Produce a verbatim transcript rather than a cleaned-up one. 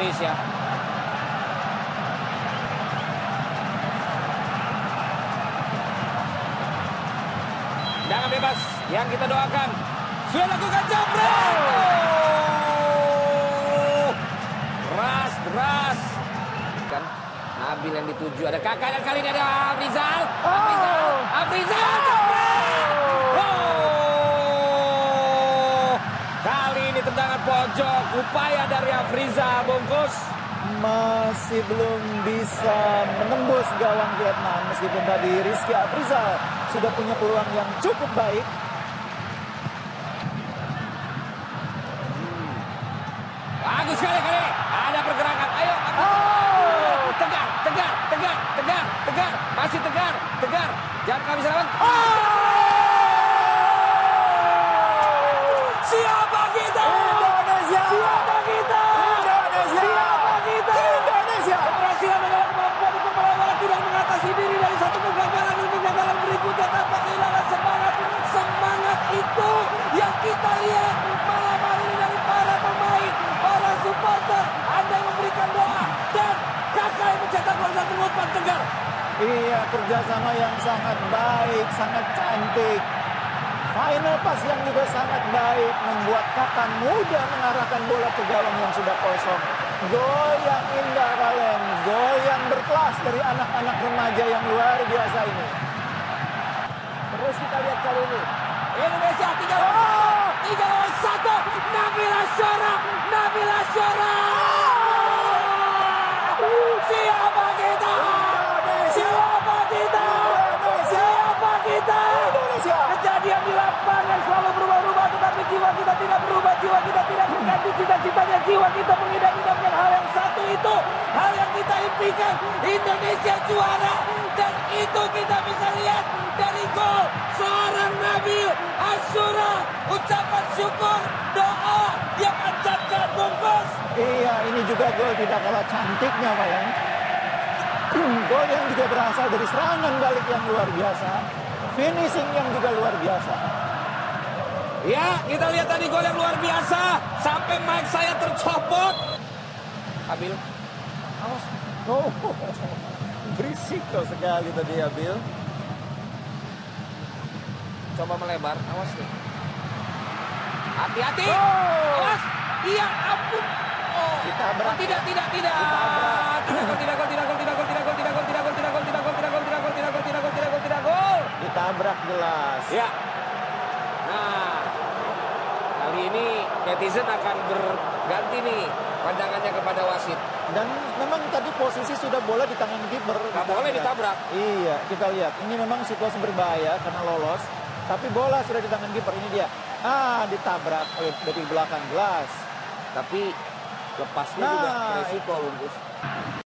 Indonesia. Tendangan bebas yang kita doakan. Sudah lakukan jambret. Oh. Ras, ras. Kan Nabil yang dituju. Ada Kakak dan kali ini ada Afrizal. Afrizal. Afrizal. Jambret. Oh. Kali ini tendangan pojok. Upaya dari Afrizal, bungkus. Masih belum bisa menembus gawang Vietnam. Meskipun tadi Rizky Afrizal sudah punya peluang yang cukup baik. Hmm. Bagus sekali kali. Ada pergerakan. Ayo. Oh. Tegar, tegar, tegar, tegar, tegar. Masih tegar, tegar. Jangan kami serang. Oh. Siapa kita? Indonesia. Siapa kita? Indonesia. Siapa kita? Indonesia. Keberhasilan adalah kemampuan untuk melawan tidak mengatasi diri dari satu kegagalan ke kegagalan berikutnya tanpa kehilangan semangat. Semangat itu yang kita lihat malam hari ini dari para pemain, para supporter. Anda yang memberikan doa dan Kakak yang mencetak gol satu umpan Tegar. Iya, kerjasama yang sangat baik, sangat cantik. Final pass yang juga sangat baik membuat Kakak mudah mengarahkan bola ke gawang yang sudah kosong. Gol yang indah kalian, gol yang berkelas dari anak-anak remaja yang luar biasa ini. Terus kita lihat kali ini Indonesia tiga lawan tiga lawan satu. Nabila Syora, Nabila Syora. Siapa kita? Siapa kita? Siapa kita? Kejadian di lapangan selalu berubah-ubah, tetapi jiwa kita tidak berubah, jiwa kita tidak berganti cita-citanya, jiwa kita mengidam-idamkan hal yang satu itu, hal yang kita impikan, Indonesia juara, dan itu kita bisa lihat dari gol seorang Nabil Asyura, ucapan syukur, doa yang panjatkan bungkus. Iya, ini juga gol tidak kalah cantiknya kalian. Gol yang juga berasal dari serangan balik yang luar biasa. Finishing yang juga luar biasa. Ya, kita lihat tadi gol yang luar biasa. Sampai mic saya tercopot. Abil, awas. Oh, berisiko sekali tadi Abil. Coba melebar, awas nih. Hati-hati. Oh. Awas. Iya, ampun. Oh, Ditabrak. oh, tidak, tidak, tidak. Ditabrak. Tidak gol, tidak gol, tidak gol, tidak gol, tidak gol, tidak gol, tidak gol, tidak gol, tidak gol, tidak gol, tidak gol, tidak gol, tidak gol, tidak gol, tidak gol. Ditabrak gelas. Ya. Nah, kali ini netizen akan berganti nih pandangannya kepada wasit. Dan memang tadi posisi sudah bola di tangan kiper. Nggak boleh ditabrak. Iya, kita lihat. Ini memang situasi berbahaya karena lolos. Tapi bola sudah di tangan kiper. Ini dia. Ah, ditabrak oleh dari belakang gelas. Tapi lepasnya Nah, juga resiko, bungkus.